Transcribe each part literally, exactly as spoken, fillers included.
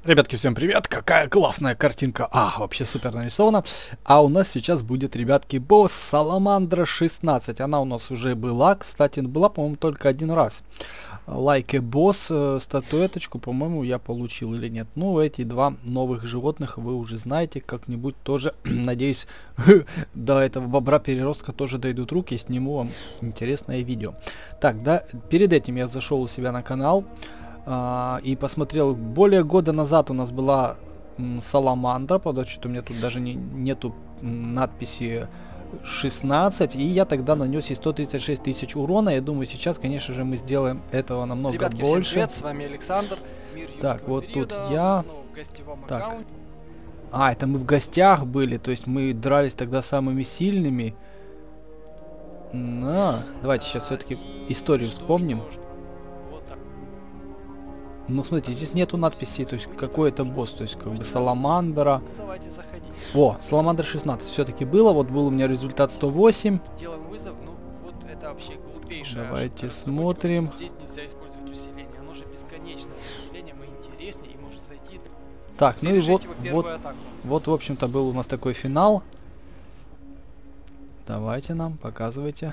Ребятки, всем привет! Какая классная картинка! А, вообще супер нарисована. А у нас сейчас будет, ребятки, босс Саламандра шестнадцать. Она у нас уже была, кстати, была, по-моему, только один раз. Лайк и босс, э, статуэточку, по-моему, я получил или нет. Ну, эти два новых животных вы уже знаете, как-нибудь тоже, надеюсь, до этого бобра-переростка тоже дойдут руки и сниму вам интересное видео. Так, да, перед этим я зашел у себя на канал. Uh, и посмотрел, более года назад у нас была м, Саламандра, потому что у меня тут даже не, нету м, надписи шестнадцать, и я тогда нанес ей сто тридцать шесть тысяч урона. Я думаю, сейчас, конечно же, мы сделаем этого намного Ребятки, больше. Всем привет, с вами Александр. Мир так, вот периода, тут я. Так. А, это мы в гостях были, то есть мы дрались тогда самыми сильными. На, давайте сейчас все-таки историю вспомним. Ну, смотрите, здесь нету надписи, то есть какой это босс, то есть как бы Саламандра. Давайте заходить. О, Саламандра шестнадцать все-таки было, вот был у меня результат сто восемь. Делаем вызов, ну вот это вообще глупейшее. Давайте смотрим. Здесь нельзя использовать усиление, оно же бесконечное. С усилением и интереснее, и может зайти. Так, ну и вот, вот, вот, в общем-то, был у нас такой финал. Давайте нам, показывайте.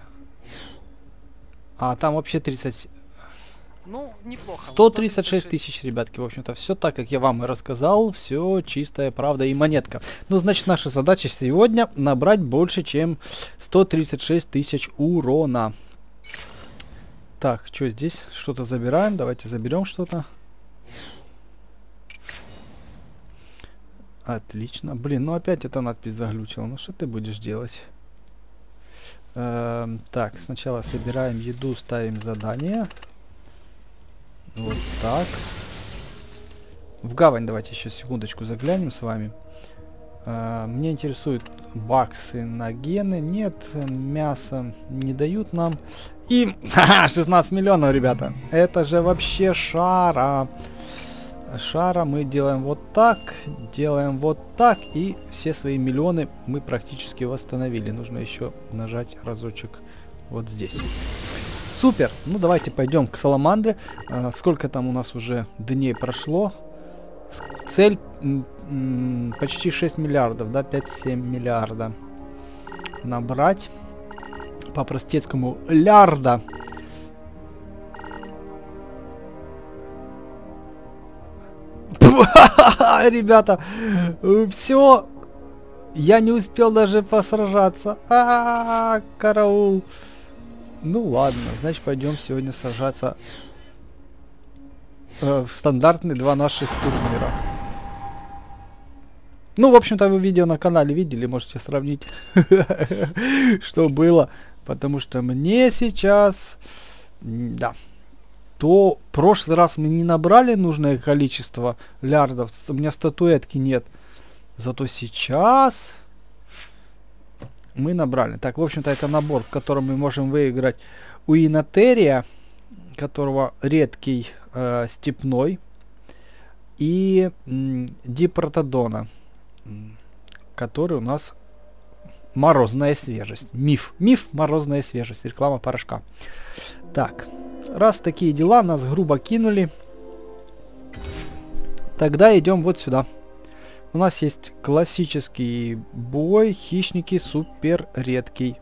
А, там вообще тридцать... Ну, неплохо. сто тридцать шесть тысяч, ребятки, в общем-то, все так, как я вам и рассказал, все чистая правда и монетка. Ну, значит, наша задача сегодня набрать больше, чем сто тридцать шесть тысяч урона. Так, что здесь? Что-то забираем, давайте заберем что-то. Отлично. Блин, ну опять эта надпись заглючила, ну что ты будешь делать? Эм, так, сначала собираем еду, ставим задание. Вот так. В гавань давайте еще секундочку заглянем с вами. А, мне интересуют баксы на гены. Нет, мясо не дают нам. И ха-ха, шестнадцать миллионов, ребята. Это же вообще шара. Шара мы делаем вот так. Делаем вот так. И все свои миллионы мы практически восстановили. Нужно еще нажать разочек вот здесь. Супер! Ну давайте пойдем к Саламандре. А, сколько там у нас уже дней прошло? С цель почти шесть миллиардов, да? пять-семь миллиарда. Набрать. По-простецкому лярда. Ребята, все. Я не успел даже посражаться. А-а-а, караул. Ну ладно, значит пойдем сегодня сражаться э, в стандартные два наших турнира. Ну, в общем-то, вы видео на канале видели, можете сравнить, что было. Потому что мне сейчас, да, то в прошлый раз мы не набрали нужное количество лярдов, у меня статуэтки нет. Зато сейчас... мы набрали. Так, в общем-то, это набор, в котором мы можем выиграть Уинотерия, которого редкий э, степной, и Дипротодона, который у нас морозная свежесть. Миф. Миф, морозная свежесть. Реклама порошка. Так, раз такие дела, нас грубо кинули, тогда идем вот сюда. У нас есть классический бой, хищники супер редкий.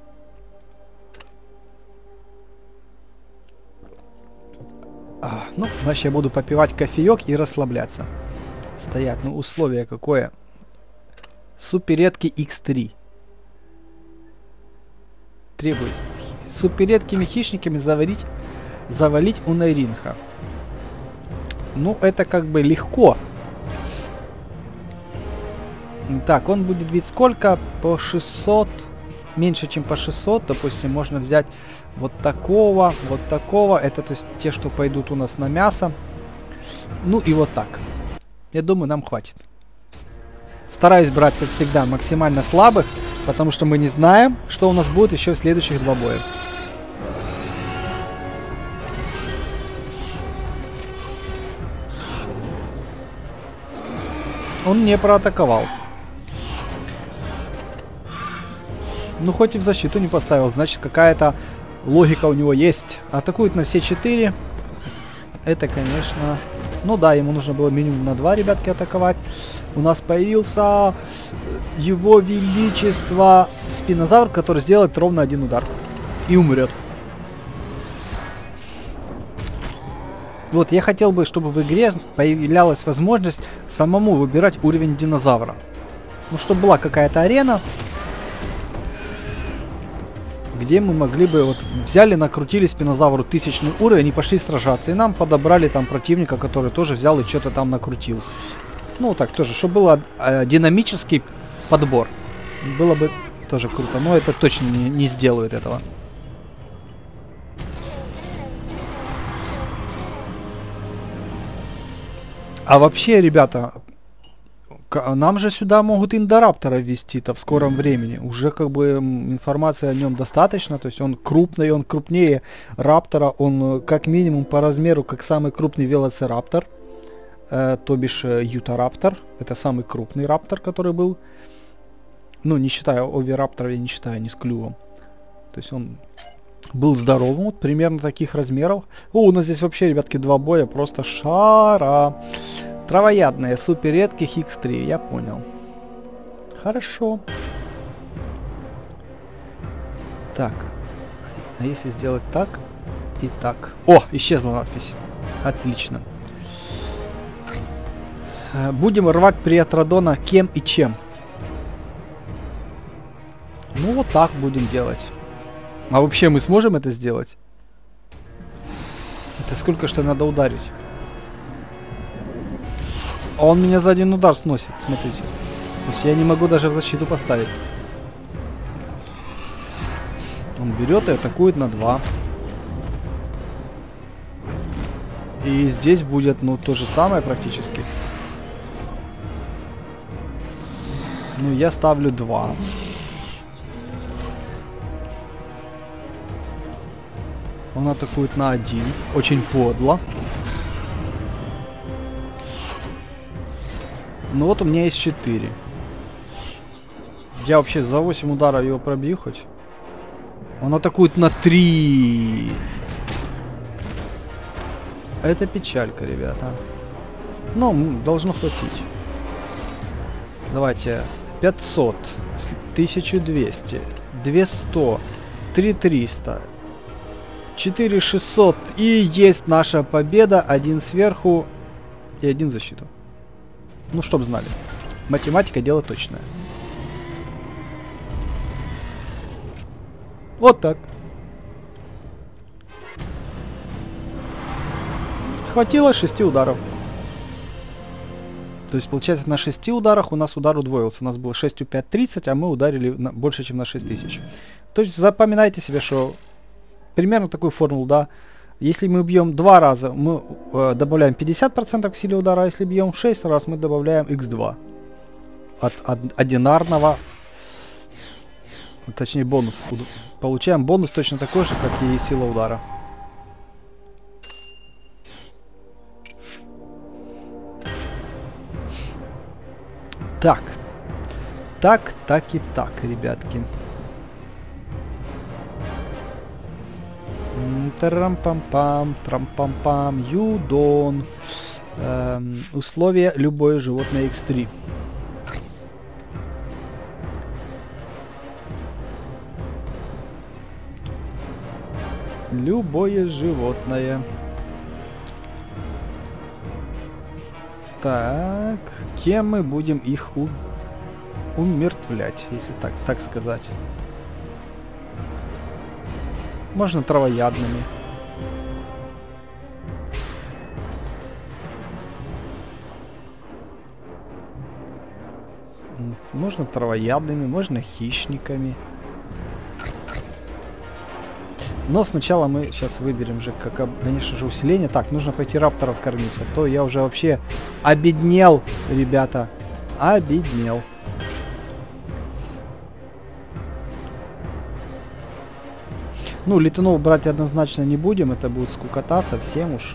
А, ну, значит, я буду попивать кофеек и расслабляться. Стоять, ну, условие какое? Супер редкий икс три. Требуется супер редкими хищниками завалить, завалить Унайринха. Ну, это как бы легко. Так, он будет бить сколько? По шестьсот. Меньше, чем по шестьсот. Допустим, можно взять вот такого, вот такого. Это, то есть, те, что пойдут у нас на мясо. Ну и вот так. Я думаю, нам хватит. Стараюсь брать, как всегда, максимально слабых, потому что мы не знаем, что у нас будет еще в следующих два боя. Он не проатаковал. Ну, хоть и в защиту не поставил, значит, какая-то логика у него есть. Атакует на все четыре. Это, конечно, Ну да, ему нужно было минимум на два, ребятки, атаковать. У нас появился его величество спинозавр, который сделает ровно один удар. И умрет. Вот, я хотел бы, чтобы в игре появлялась возможность самому выбирать уровень динозавра. Ну, чтобы была какая-то арена, где мы могли бы, вот, взяли, накрутили спинозавру тысячный уровень и пошли сражаться. И нам подобрали там противника, который тоже взял и что-то там накрутил. Ну, так тоже, чтобы был э, динамический подбор. Было бы тоже круто, но это точно не, не сделают этого. А вообще, ребята, нам же сюда могут индораптора ввести-то в скором времени. Уже как бы информации о нем достаточно. То есть он крупный, он крупнее раптора. Он как минимум по размеру как самый крупный велоцираптор. Э, то бишь э, ютараптор. Это самый крупный раптор, который был. Ну, не считая овираптора, я не считаю, не с клювом. То есть он был здоровым, вот примерно таких размеров. О, у нас здесь вообще, ребятки, два боя. Просто шара. Травоядные, супер редких икс три, я понял. Хорошо. Так. А если сделать так и так? О, исчезла надпись. Отлично. Будем рвать приатродона кем и чем. Ну вот так будем делать. А вообще мы сможем это сделать? Это сколько что надо ударить? А он меня за один удар сносит, смотрите. То есть я не могу даже в защиту поставить. Он берет и атакует на два. И здесь будет, ну, то же самое практически. Ну, я ставлю два. Он атакует на один. Очень подло. Ну вот у меня есть четыре. Я вообще за восемь ударов его пробью хоть. Он атакует на три. Это печалька, ребята. Ну, должно хватить. Давайте. пятьсот. тысяча двести. двести. три триста. четыре шестьсот. И есть наша победа. Один сверху и один в защиту. Ну, чтоб знали. Математика дело точное. Вот так. Хватило шести ударов. То есть, получается, на шести ударах у нас удар удвоился. У нас было шесть пять тридцать, а мы ударили на, больше, чем на шесть тысяч. То есть, запоминайте себе, что примерно такую формулу, да. Если мы бьем два раза, мы э, добавляем пятьдесят процентов к силе удара, а если бьем шесть раз, мы добавляем икс два. От, от одинарного, точнее бонус. Получаем бонус точно такой же, как и сила удара. Так. Так, так и так, ребятки. Трам-пам-пам, трам-пам-пам, юдон. Эм, условия любое животное икс три. Любое животное. Так, кем мы будем их у... умертвлять, если так, так сказать? Можно травоядными. Можно травоядными, можно хищниками. Но сначала мы сейчас выберем же, как, конечно же, усиление. Так, нужно пойти рапторов кормить, а то я уже вообще обеднел, ребята. Обеднел. Ну, летунов брать однозначно не будем, это будет скукота совсем уж.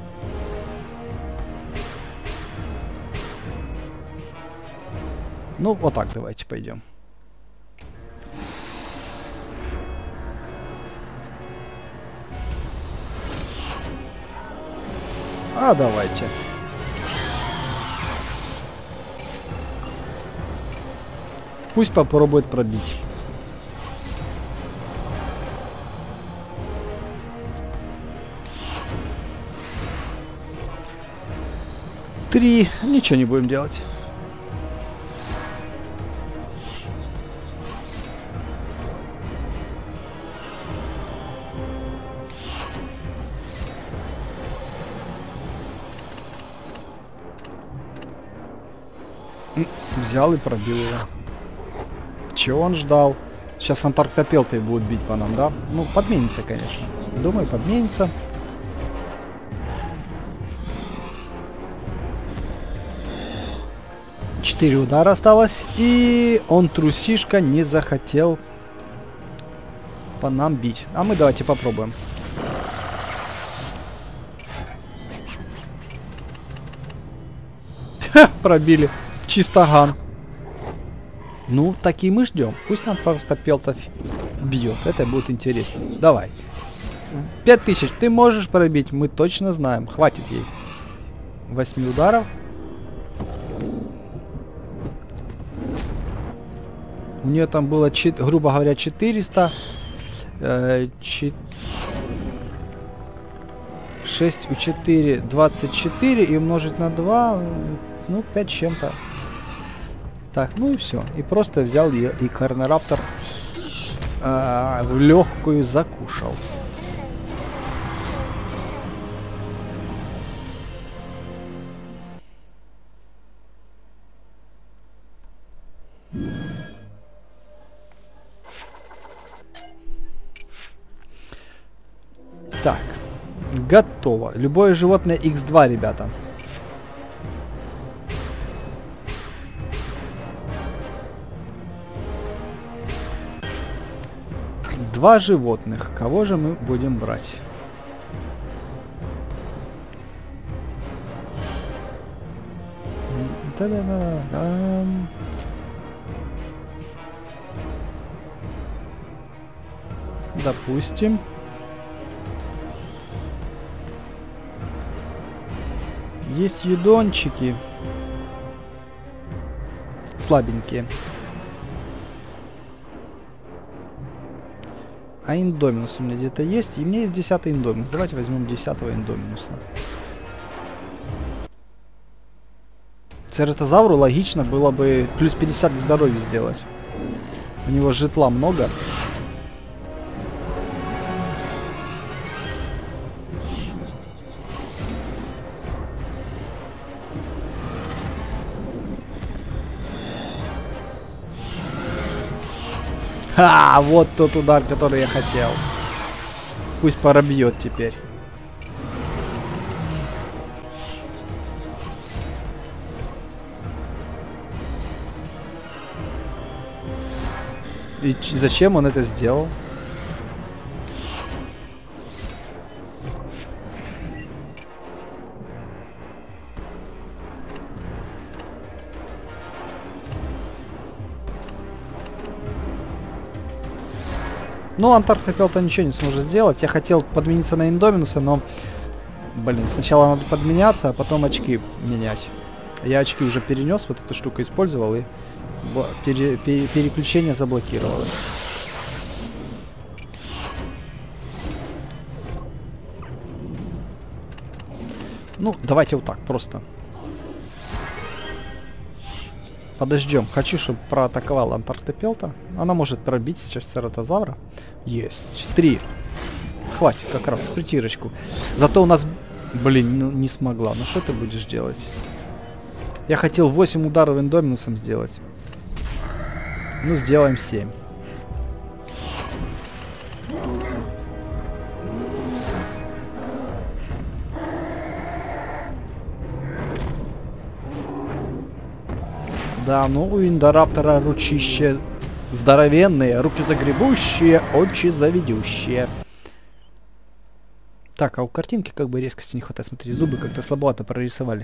Ну, вот так давайте пойдем. А давайте. Пусть попробует пробить. Три. Ничего не будем делать. Взял и пробил его. Чего он ждал? Сейчас Антарктопелты будут бить по нам, да? Ну, подменится, конечно. Думаю, подменится. Четыре удара осталось. И он, трусишка, не захотел по нам бить. А мы давайте попробуем. Ха, пробили. Чистоган. Ну, такие мы ждем. Пусть Антарктопелтов бьет. Это будет интересно. Давай. Пять тысяч ты можешь пробить? Мы точно знаем. Хватит ей. Восьми ударов. У нее там было, грубо говоря, четыреста. Э, шесть у четыре, двадцать четыре. И умножить на два, ну, пять чем-то. Так, ну и все. И просто взял ее, и Корнораптор э, в легкую закушал. Так, готово. Любое животное икс два, ребята. Два животных. Кого же мы будем брать? Да-да-да-да. Допустим. Есть юдончики. Слабенькие. А индоминус у меня где-то есть. И у меня есть десятый индоминус. Давайте возьмем десятого индоминуса. Цератозавру логично было бы плюс пятьдесят к здоровью сделать. У него житла много. Ха, вот тот удар, который я хотел. Пусть пробьет теперь. И зачем он это сделал? Ну, Антарктопелта ничего не сможет сделать. Я хотел подмениться на индоминуса, но... Блин, сначала надо подменяться, а потом очки менять. Я очки уже перенес, вот эту штуку использовал, и пере, пере, переключение заблокировалось. Ну, давайте вот так, просто. Подождем. Хочу, чтобы проатаковала Антарктопелта. Она может пробить сейчас Цератозавра. Есть. Три. Хватит как раз в притирочку. Зато у нас... Блин, ну не смогла. Ну что ты будешь делать? Я хотел восемь ударов индоминусом сделать. Ну, сделаем семь. Да, ну у Индораптора ручище здоровенные, руки загребущие, очи заведущие. Так, а у картинки как бы резкости не хватает. Смотри, зубы как-то слабовато прорисовали.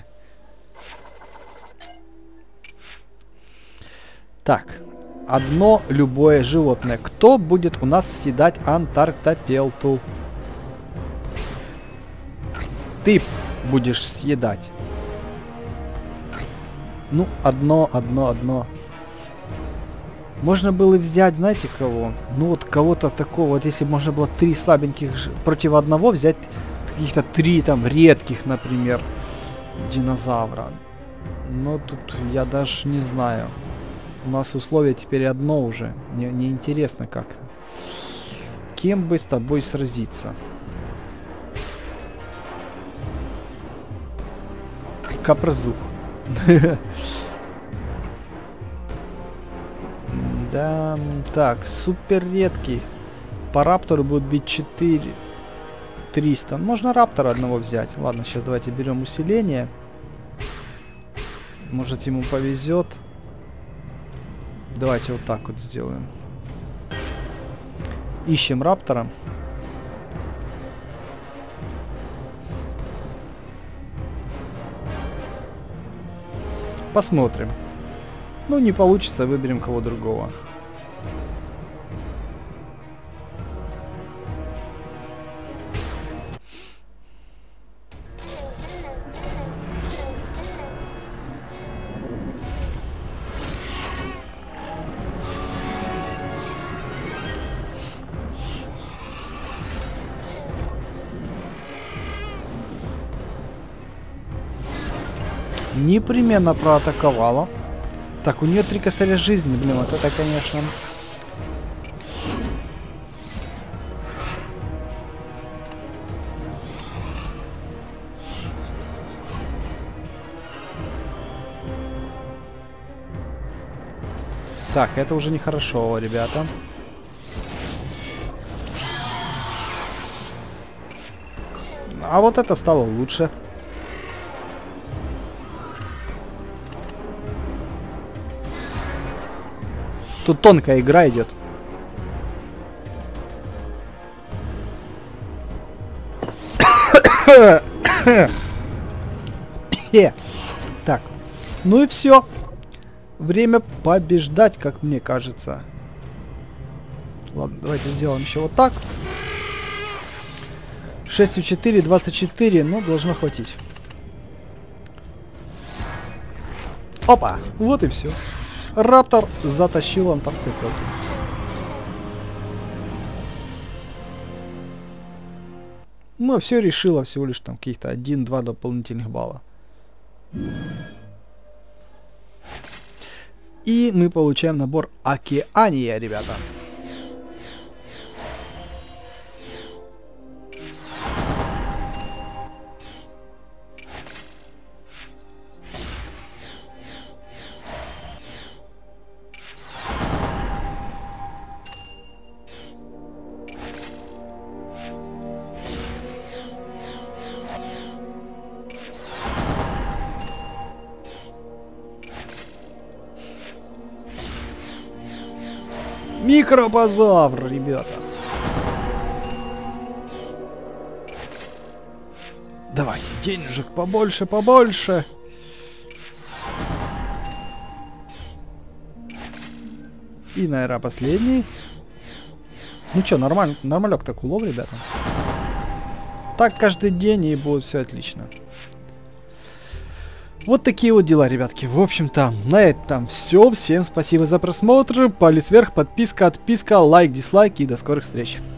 Так, одно любое животное. Кто будет у нас съедать Антарктопелту? Ты будешь съедать. Ну, одно, одно, одно. Можно было взять, знаете, кого? Ну вот кого-то такого, вот если можно было три слабеньких ж- против одного взять каких-то три там редких, например, динозавра. Но тут я даже не знаю. У нас условие теперь одно уже. Мне не интересно как. Кем бы с тобой сразиться? Капрозух. Да, так, супер редкий. По раптору будут бить четыре. триста. Можно раптора одного взять. Ладно, сейчас давайте берем усиление. Может, ему повезет. Давайте вот так вот сделаем. Ищем раптора. Посмотрим. Ну, не получится, выберем кого другого. Непременно проатаковала. Так, у нее три косаря жизни, блин, вот это, конечно... Так, это уже нехорошо, ребята. А вот это стало лучше. Тут тонкая игра идет. Так, ну и все. Время побеждать, как мне кажется. Ладно, давайте сделаем еще вот так. шесть четыре, двадцать четыре, ну, должно хватить. Опа, вот и все. Раптор затащил Антарктиду. Ну, все решило, всего лишь там каких-то один-два дополнительных балла. И мы получаем набор Океания, ребята. Микробазавр, ребята. Давайте денежек побольше, побольше. И, наверное, последний. Ну что, нормаль, нормалек так улов, ребята. Так каждый день, и будет все отлично. Вот такие вот дела, ребятки. В общем-то, на этом все. Всем спасибо за просмотр. Палец вверх, подписка, отписка, лайк, дизлайк и до скорых встреч.